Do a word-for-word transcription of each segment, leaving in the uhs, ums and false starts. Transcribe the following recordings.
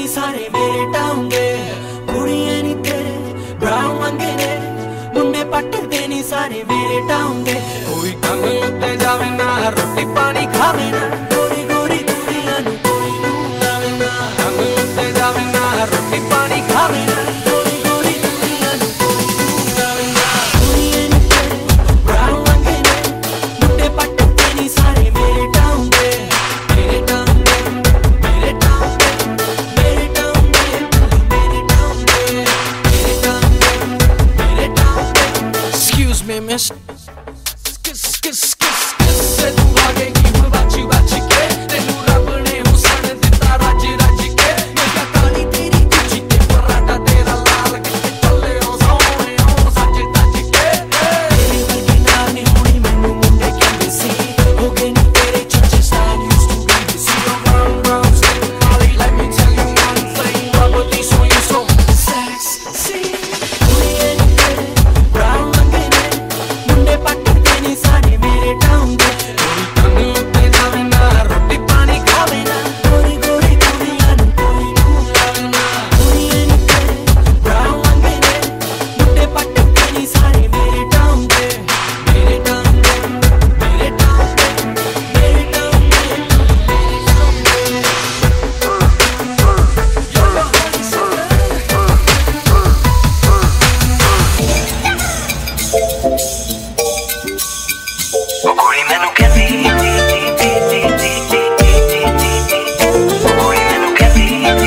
नहीं सारे मेरे टाउन दे, कुड़ियां नहीं तेरे ब्राउन मंगे ने, मुंडे पटदे नहीं सारे मेरे टाउन दे। कोई कंग उत्ते जावे ना, रोटी पानी खावे ना, गोरी गोरी कुड़ियां नू कोई नू लावे ना। कंग उत्ते जावे ना, रोटी पानी खावे ना, गोरी गोरी कुड़ियां नू कोई नू लावे ना। कुड़ियां नहीं तेरे ब्राउन मंगे ने, मुंडे पटदे नहीं सारे मेरे टाउन दे, मेरे टाउन दे, मेरे टाउन दे, मेरे टाउन दे, मेरे टाउन दे, मेरे टाउन दे, मेरे टाउन दे। Excuse me, miss. Skis, skis, skis, skis. Se tu भागेगी हुए बाची बाची के, तेनू रब ने हुसन दिता राज राज के। मेरा काली तेरी कुची ते पराठा तेरा लाल किते चले ओ सोने ओ सच दज के। तेरे वर्गी नाल नी होनी मैनू मुंडे कहंदे सी, हो गए नी तेरे चर्चे style used to be the see you round round skin Molly. Let me tell you one thing, rubber these on you so sexy. कुड़ियां नी तेरे brown मंगे ने, मुंडे पटदे नी सारे मेरे टाउन दे। कोई कंग उत्ते जावे ना, रोटी पानी खावे ना, गोरी गोरी कुड़ियां नू कोई नू लावे ना। कुड़ियां नी तेरे brown मंगे ने, मुंडे पटदे नी सारे मेरे टाउन दे, मेरे टाउन दे, मेरे टाउन दे, मेरे टाउन दे, मेरे टाउन दे। You're a honey sugar. ਉਹ ਕੁੜੀ ਮੈਨੂੰ ਕਹਿੰਦੀ, ਉਹ ਕੁੜੀ ਮੈਨੂੰ ਕਹਿੰਦੀ,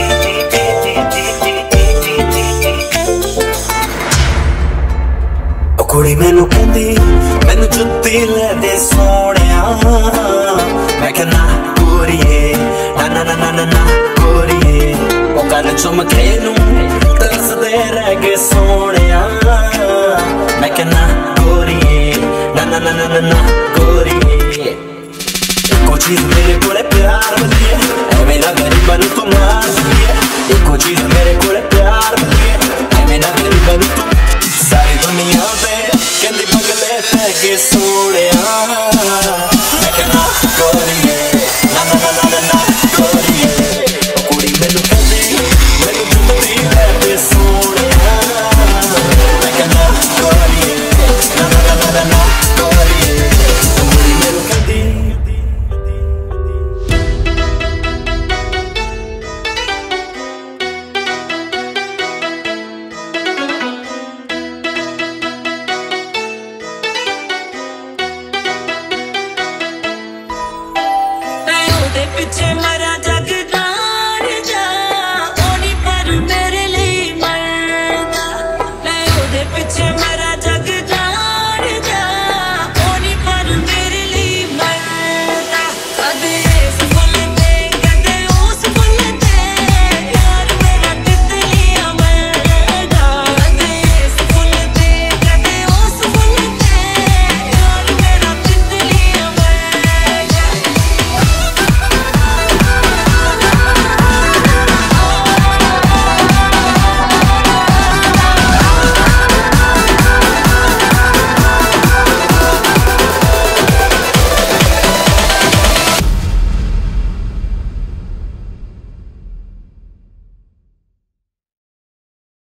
ਉਹ ਕੁੜੀ ਮੈਨੂੰ ਕਹਿੰਦੀ, ਮੈਨੂੰ ਜੁੱਤੀ ਲੈ ਦੇ ਸੋਹਣਿਆ। ਮੈਂ ਕਿਹਾ ਨਾ ਗੋਰੀਏ, ਨਾ ਨਾ ਨਾ ਨਾ ਨਾ ਗੋਰੀਏ। ਉਹ ਕੰਨ ਚੁੰਮਕੇ ਨੂੰ ਤਰਸਦੇ ਰਹਿ ਗਏ ਸੋਹਣਿਆ। ਮੈਂ ਕਿਹਾ ਨਾ ਗੋਰੀਏ, ਨਾ ਨਾ ਨਾ ਨਾ ਨਾ ਗੋਰੀਏ। ਇੱਕੋ ਚੀਜ਼ ਮੇਰੇ ਕੋਲੇ ਪਿਆਰ ਵਧੀਆ, ਐਵੇਂ ਨਾ ਗਰੀਬਾਂ ਨੂੰ ਤੂੰ ਮਾਰ ਦੀਏ। ਇੱਕੋ ਚੀਜ਼ ਮੇਰੇ ਕੋਲੇ ਪਿਆਰ ਵਧੀਆ, ਐਵੇਂ ਨਾ ਗਰੀਬਾਂ ਨੂੰ ਤੂੰ। ਸਾਰੀ ਦੁਨੀਆ ਤੇ ਕਹਿੰਦੀ ਬੰਗਲੇ ਪੈ ਗਏ ਸੋਹਣਿਆ।